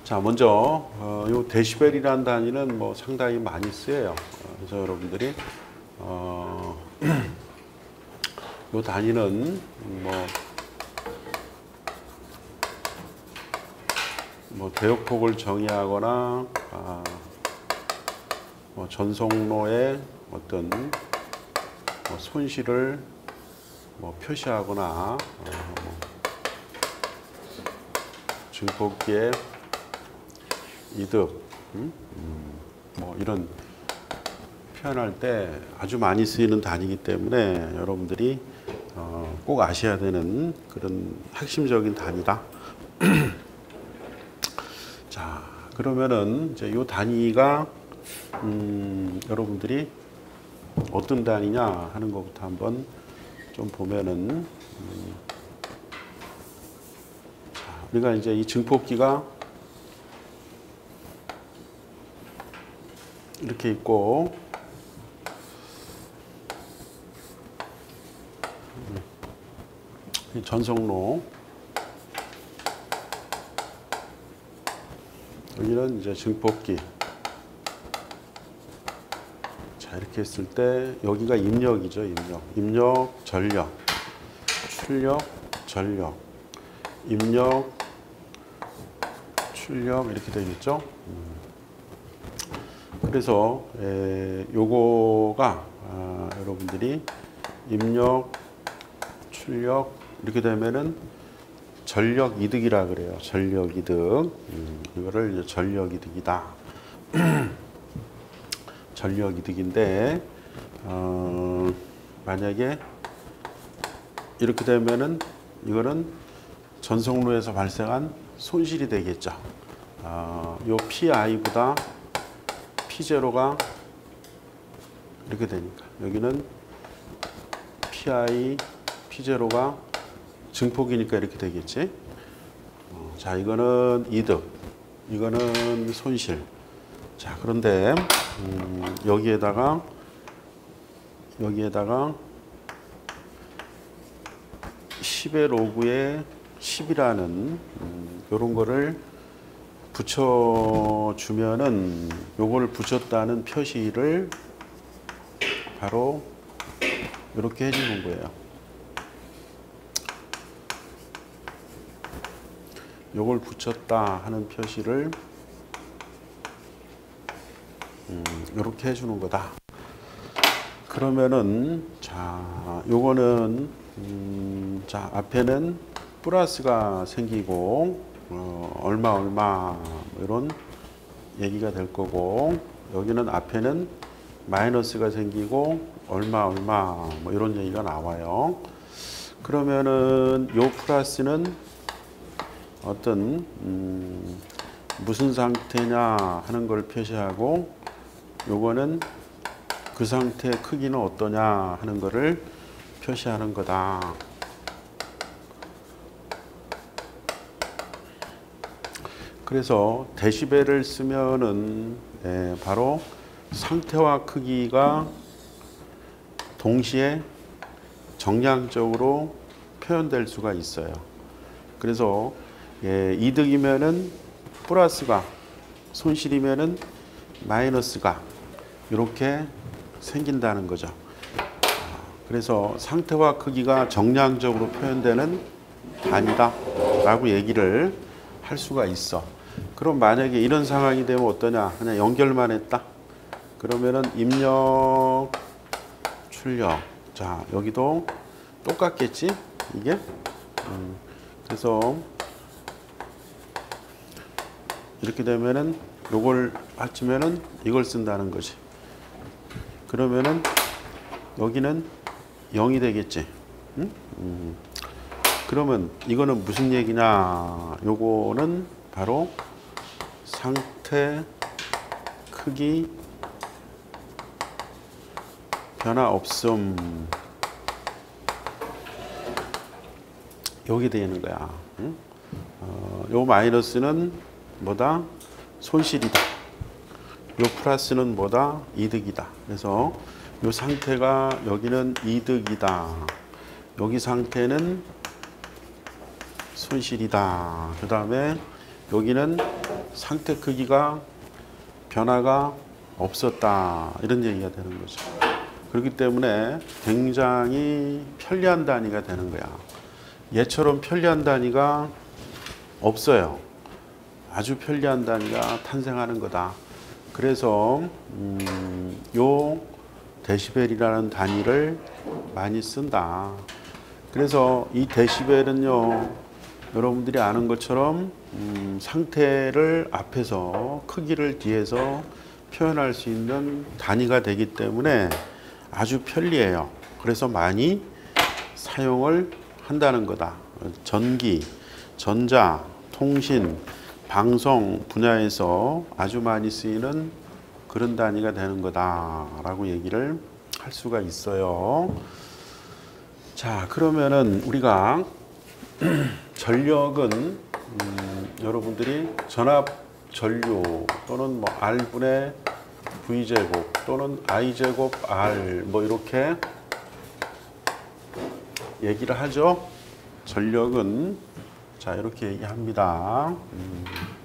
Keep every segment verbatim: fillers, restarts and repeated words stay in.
자, 먼저 어, 요 데시벨이라는 단위는 뭐 상당히 많이 쓰여요. 어, 그래서 여러분들이 어, 요 단위는 뭐, 뭐 대역폭을 정의하거나 아, 뭐 전송로의 어떤 뭐 손실을 뭐 표시하거나 어, 뭐 증폭기의 이득, 음? 음, 뭐 이런 표현할 때 아주 많이 쓰이는 단위이기 때문에 여러분들이 어, 꼭 아셔야 되는 그런 핵심적인 단위다. 자, 그러면은 이제 이 단위가 음, 여러분들이 어떤 단위냐 하는 것부터 한번 좀 보면은 음, 자, 우리가 이제 이 증폭기가 이렇게 있고 이 전송로 여기는 이제 증폭기. 자, 이렇게 했을 때 여기가 입력이죠. 입력. 입력, 전력, 출력, 전력, 입력, 출력 이렇게 되겠죠. 그래서 에, 요거가 아, 여러분들이 입력, 출력 이렇게 되면은 전력 이득이라 그래요. 전력 이득. 음, 이거를 이제 전력 이득이다. 전력 이득인데 어, 만약에 이렇게 되면은 이거는 전송로에서 발생한 손실이 되겠죠. 어, 요 피아이보다 피제로가 이렇게 되니까 여기는 피아이, 피제로가 증폭이니까 이렇게 되겠지. 어, 자, 이거는 이득, 이거는 손실. 자, 그런데 음, 여기에다가 여기에다가 십의 로그에 십이라는 음, 요런 거를 붙여주면은 요걸 붙였다는 표시를 바로 이렇게 해주는 거예요. 요걸 붙였다 하는 표시를 음, 이렇게 해주는 거다. 그러면은 자, 요거는 음, 자 앞에는 플러스가 생기고 어, 얼마 얼마 뭐 이런 얘기가 될 거고 여기는 앞에는 마이너스가 생기고 얼마 얼마 뭐 이런 얘기가 나와요. 그러면은 요 플러스는 어떤 음, 무슨 상태냐 하는 걸 표시하고 요거는 그 상태의 크기는 어떠냐 하는 거를 표시하는 거다. 그래서 데시벨을 쓰면은 예, 바로 상태와 크기가 동시에 정량적으로 표현될 수가 있어요. 그래서 예, 이득이면은 플러스가, 손실이면은 마이너스가 이렇게 생긴다는 거죠. 그래서 상태와 크기가 정량적으로 표현되는 단위다 라고 얘기를 할 수가 있어. 그럼 만약에 이런 상황이 되면 어떠냐? 그냥 연결만 했다. 그러면은 입력, 출력. 자, 여기도 똑같겠지? 이게? 음, 그래서 이렇게 되면은 요걸 합치면은 이걸 쓴다는 거지. 그러면은 여기는 영이 되겠지. 응? 음. 그러면 이거는 무슨 얘기냐? 요거는 바로 상태, 크기, 변화 없음. 여기 되는 거야. 응? 어, 요 마이너스는 뭐다? 손실이다. 요 플러스는 뭐다? 이득이다. 그래서 요 상태가 여기는 이득이다. 여기 상태는 손실이다. 그 다음에 여기는 상태 크기가 변화가 없었다 이런 얘기가 되는 거죠. 그렇기 때문에 굉장히 편리한 단위가 되는 거야. 얘처럼 편리한 단위가 없어요. 아주 편리한 단위가 탄생하는 거다. 그래서 음, 요 데시벨이라는 단위를 많이 쓴다. 그래서 이 데시벨은요, 여러분들이 아는 것처럼 음, 상태를 앞에서 크기를 뒤에서 표현할 수 있는 단위가 되기 때문에 아주 편리해요. 그래서 많이 사용을 한다는 거다. 전기, 전자, 통신, 방송 분야에서 아주 많이 쓰이는 그런 단위가 되는 거다라고 얘기를 할 수가 있어요. 자, 그러면은 우리가 전력은 음, 여러분들이 전압 전류 또는 뭐 R분의 V제곱 또는 I제곱 R 뭐 이렇게 얘기를 하죠. 전력은 자 이렇게 얘기합니다. 음,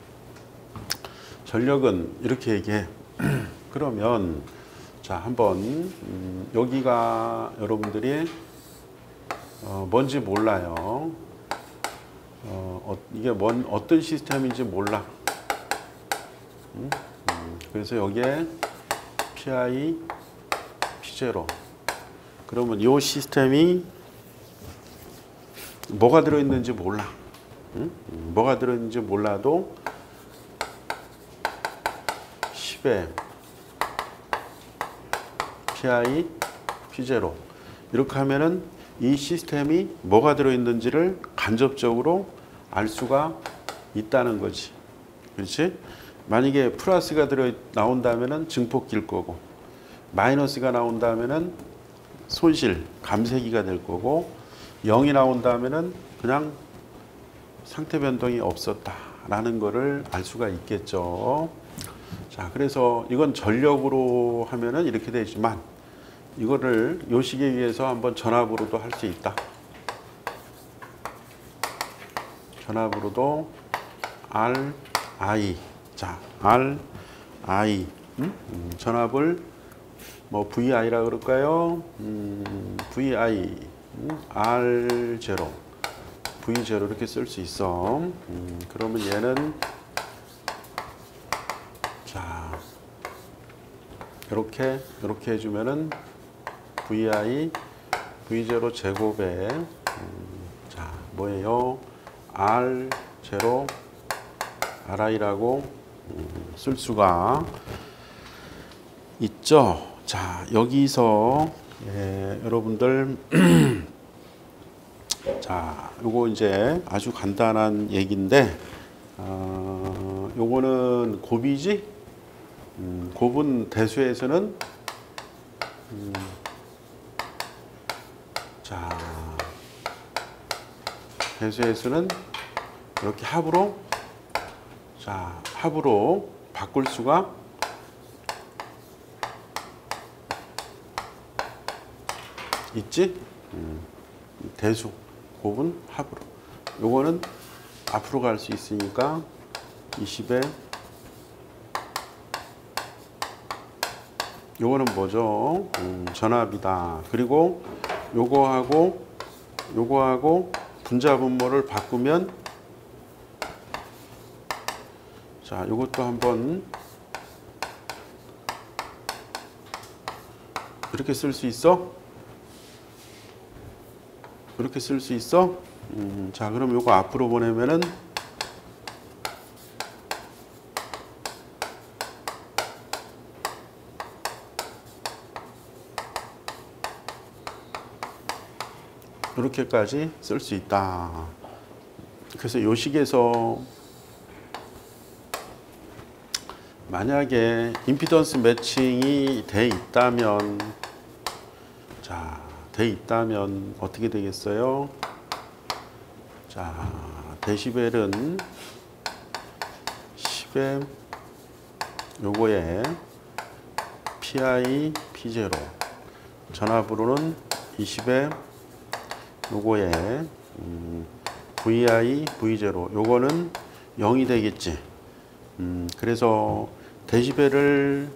전력은 이렇게 얘기해. 그러면 자 한번 음, 여기가 여러분들이 어, 뭔지 몰라요. 어, 어, 이게 뭔 어떤 시스템인지 몰라. 음? 음, 그래서 여기에 pi, p제로. 그러면 이 시스템이 뭐가 들어있는지 몰라. 음? 음, 뭐가 들어있는지 몰라도 십에 pi, p제로. 이렇게 하면은 이 시스템이 뭐가 들어있는지를 간접적으로 알 수가 있다는 거지. 그렇지? 만약에 플러스가 들어 나온다면은 증폭기일 거고, 마이너스가 나온다면은 손실, 감쇄기가 될 거고, 영이 나온다면은 그냥 상태 변동이 없었다라는 거를 알 수가 있겠죠. 자, 그래서 이건 전력으로 하면은 이렇게 되지만, 이거를 요식에 의해서 한번 전압으로도 할 수 있다. 전압으로도 R, I. 자, R, I. 음? 음, 전압을 뭐 브이아이라 그럴까요? 음, 브이아이, 음, 알 제로, 브이 제로 이렇게 쓸 수 있어. 음, 그러면 얘는 자 이렇게 이렇게 해주면은 브이아이, 브이 제로 제곱에 음, 자 뭐예요? 알 제로 알아이라고 음, 쓸 수가 있죠. 자 여기서 예, 여러분들 자 요거 이제 아주 간단한 얘기인데 어, 요거는 곱이지. 음, 곱은 대수에서는 음, 자 대수에서는 이렇게 합으로 자 합으로 바꿀 수가 있지. 음, 대수 곱은 합으로. 요거는 앞으로 갈 수 있으니까 이십에 요거는 뭐죠? 음, 전압이다. 그리고 요거하고 요거하고 분자 분모를 바꾸면 자 요것도 한번 이렇게 쓸 수 있어? 이렇게 쓸 수 있어? 음, 자 그럼 요거 앞으로 보내면은 이렇게까지 쓸 수 있다. 그래서 요 식에서 만약에 임피던스 매칭이 돼 있다면 자, 돼 있다면 어떻게 되겠어요? 자, 데시벨은 십에 요거에 pi, p제로 전압으로는 이십에 요거에 음, vi, v제로 요거는 영이 되겠지. 음, 그래서 데시벨을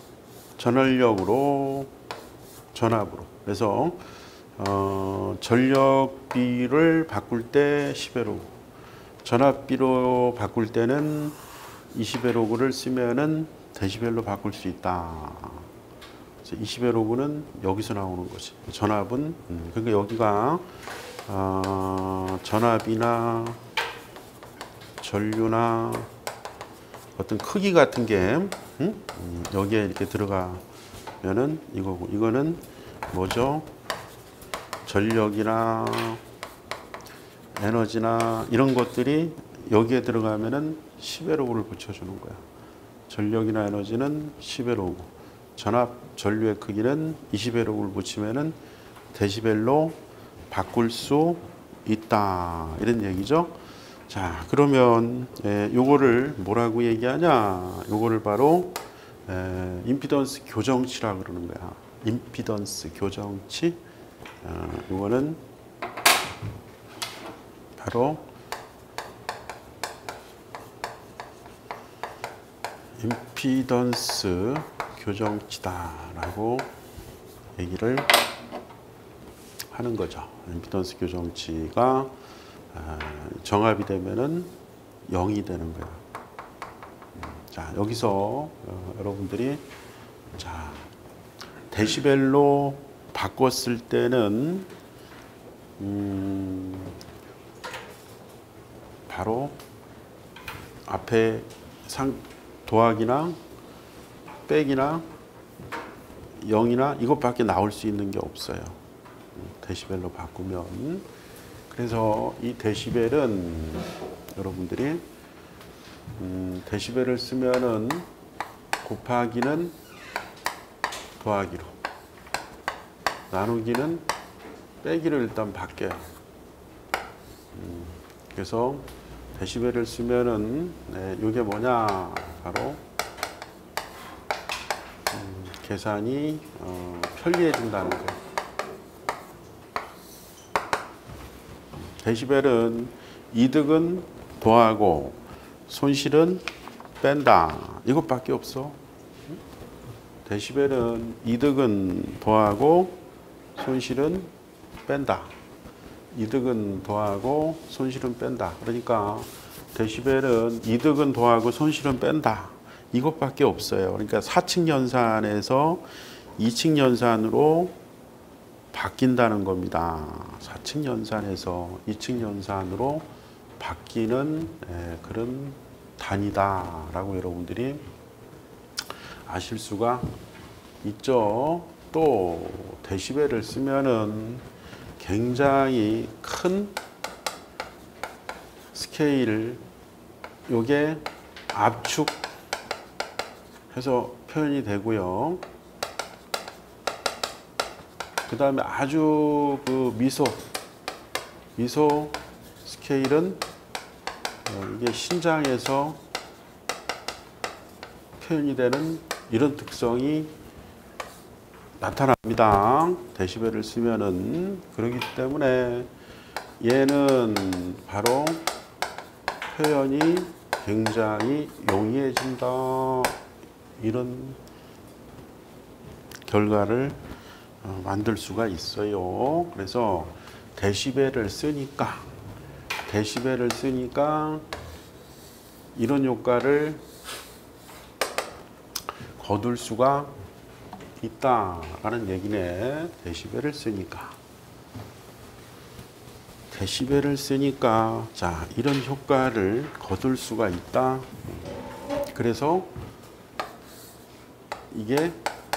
전원력으로 전압으로. 그래서 어, 전력비를 바꿀 때 십의 로그, 전압비로 바꿀 때는 이십의 로그를 쓰면은 데시벨로 바꿀 수 있다. 그래서 이십의 로그는 여기서 나오는 거지. 전압은 음, 그러니까 여기가 어, 전압이나 전류나 어떤 크기 같은 게 음? 음, 여기에 이렇게 들어가면은 이거고, 이거는 뭐죠? 전력이나 에너지나 이런 것들이 여기에 들어가면은 십의 로그를 붙여주는 거야. 전력이나 에너지는 십의 로그, 전압 전류의 크기는 이십의 로그를 붙이면은 데시벨로 바꿀 수 있다, 이런 얘기죠. 자, 그러면 에, 요거를 뭐라고 얘기하냐? 요거를 바로 에, 임피던스 교정치라 그러는 거야. 임피던스 교정치. 어, 요거는 바로 임피던스 교정치다라고 얘기를 하는 거죠. 임피던스 교정치가 정압이 되면은 영이 되는 거야. 자, 여기서 어, 여러분들이 자, 데시벨로 바꿨을 때는 음, 바로 앞에 상 더하기나 빼기나 영이나 이것밖에 나올 수 있는 게 없어요. 데시벨로 바꾸면. 그래서 이 데시벨은 여러분들이 음, 데시벨을 쓰면은 곱하기는 더하기로, 나누기는 빼기로 일단 바뀌어요. 음, 그래서 데시벨을 쓰면은 네, 이게 뭐냐, 바로 음, 계산이 어, 편리해진다는 거예요. 데시벨은 이득은 더하고 손실은 뺀다, 이것밖에 없어. 데시벨은 이득은 더하고 손실은 뺀다, 이득은 더하고 손실은 뺀다. 그러니까 데시벨은 이득은 더하고 손실은 뺀다, 이것밖에 없어요. 그러니까 사측 연산에서 이측 연산으로 바뀐다는 겁니다. 사측 연산에서 이측 연산으로 바뀌는 그런 단위다라고 여러분들이 아실 수가 있죠. 또 데시벨을 쓰면은 굉장히 큰 스케일, 요게 압축 해서 표현이 되고요. 그 다음에 아주 그 미소, 미소 스케일은 이게 신장에서 표현이 되는 이런 특성이 나타납니다. 데시벨을 쓰면은. 그렇기 때문에 얘는 바로 표현이 굉장히 용이해진다, 이런 결과를 만들 수가 있어요. 그래서 데시벨을 쓰니까 데시벨을 쓰니까 이런 효과를 거둘 수가 있다라는 얘기네. 데시벨을 쓰니까 데시벨을 쓰니까 자, 이런 효과를 거둘 수가 있다. 그래서 이게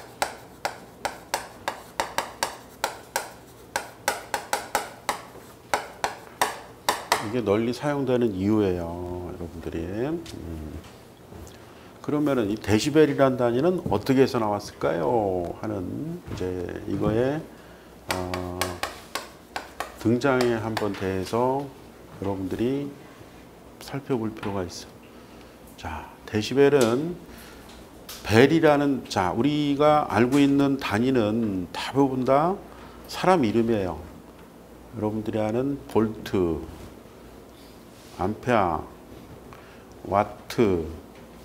이게 널리 사용되는 이유예요, 여러분들이. 음. 그러면은 이 데시벨이라는 단위는 어떻게 해서 나왔을까요? 하는 이제 이거에 어, 등장에 한번 대해서 여러분들이 살펴볼 필요가 있어. 자, 데시벨은 벨이라는, 자, 우리가 알고 있는 단위는 대부분 다 사람 이름이에요. 여러분들이 아는 볼트, 암페어, 와트,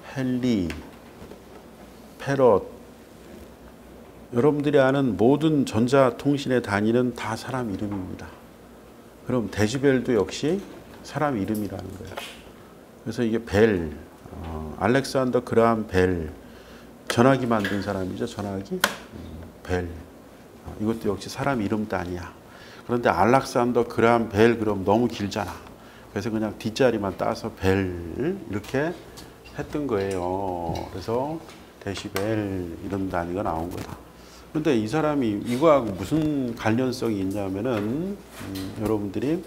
헨리, 패럿, 여러분들이 아는 모든 전자통신의 단위는 다 사람 이름입니다. 그럼 데시벨도 역시 사람 이름이라는 거예요. 그래서 이게 벨, 어, 알렉산더 그라함 벨, 전화기 만든 사람이죠. 전화기 음, 벨, 어, 이것도 역시 사람 이름 단위야. 그런데 알렉산더 그라함 벨 그럼 너무 길잖아. 그래서 그냥 뒷자리만 따서 벨 이렇게 했던 거예요. 그래서 데시벨 이런 단위가 나온 거다. 그런데 이 사람이 이거하고 무슨 관련성이 있냐면은 음, 여러분들이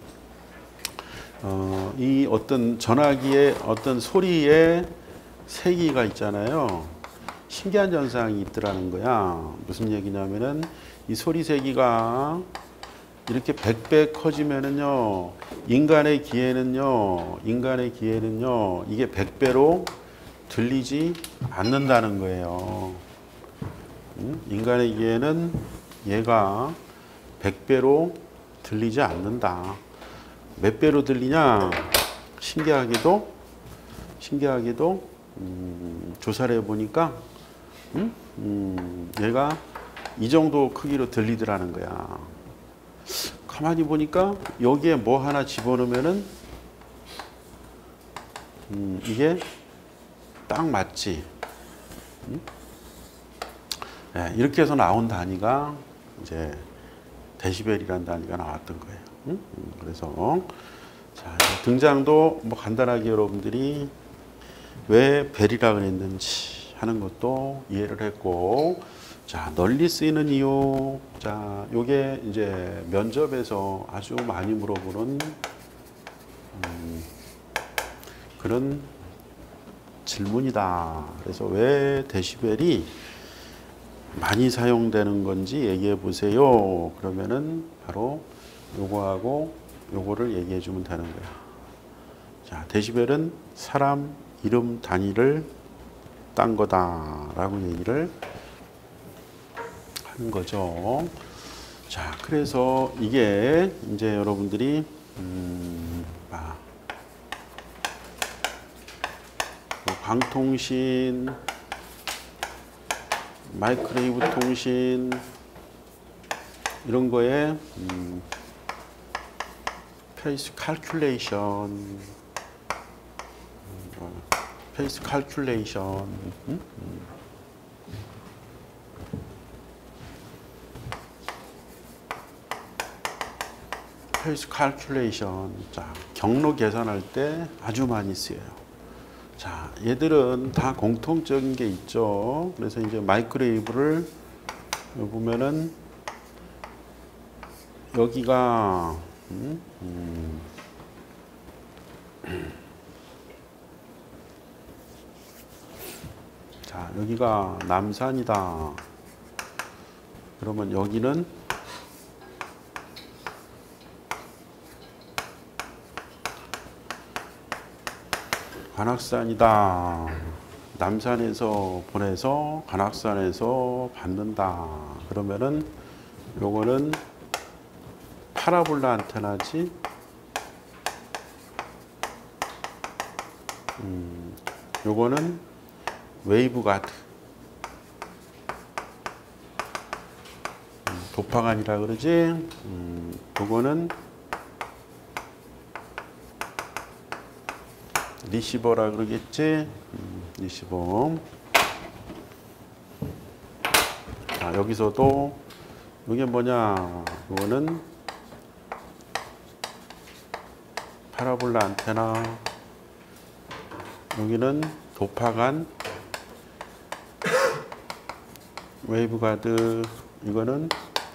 어, 이 어떤 전화기의 어떤 소리의 세기가 있잖아요. 신기한 현상이 있더라는 거야. 무슨 얘기냐면은 이 소리 세기가 이렇게 백 배 커지면은요, 인간의 귀에는요, 인간의 귀에는요, 이게 백 배로 들리지 않는다는 거예요. 인간의 귀에는 얘가 백 배로 들리지 않는다. 몇 배로 들리냐? 신기하게도, 신기하게도, 음, 조사를 해보니까, 음? 음, 얘가 이 정도 크기로 들리더라는 거야. 가만히 보니까 여기에 뭐 하나 집어넣으면은, 음, 이게 딱 맞지. 음? 네, 이렇게 해서 나온 단위가 이제 데시벨이라는 단위가 나왔던 거예요. 음? 그래서 자, 등장도 뭐 간단하게 여러분들이 왜 벨이라 그랬는지 하는 것도 이해를 했고, 자, 널리 쓰이는 이유. 자, 요게 이제 면접에서 아주 많이 물어보는 음, 그런 질문이다. 그래서 왜 데시벨이 많이 사용되는 건지 얘기해 보세요. 그러면은 바로 요거하고 요거를 얘기해 주면 되는 거야. 자, 데시벨은 사람 이름 단위를 딴 거다라고 얘기를 하는 거죠. 자, 그래서 이게 이제 여러분들이 음, 아, 광통신, 마이크로웨이브 통신 이런 거에 음, 페이스 칼큘레이션, 페이스 칼큘레이션, 음? 페이스 칼큘레이션, 자, 경로 계산할 때 아주 많이 쓰여요. 자, 얘들은 다 공통적인 게 있죠. 그래서 이제 마이크로웨이브를 보면은 여기가 음, 음, 자, 여기가 남산이다. 그러면 여기는 관악산이다. 남산에서 보내서 관악산에서 받는다. 그러면은 요거는 파라볼라 안테나지. 음, 요거는 웨이브 가드. 음, 도파간이라 그러지. 음, 요거는 리시버라 그러겠지. 음, 리시버. 자, 여기서도 이게 뭐냐? 이거는 파라볼라 안테나. 여기는 도파간, 웨이브 가드. 이거는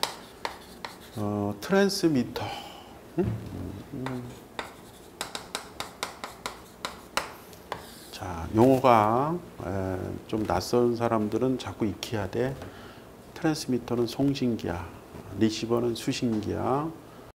어, 트랜스미터. 음? 음. 자, 용어가 에, 좀 낯선 사람들은 자꾸 익혀야 돼. 트랜스미터는 송신기야, 리시버는 수신기야.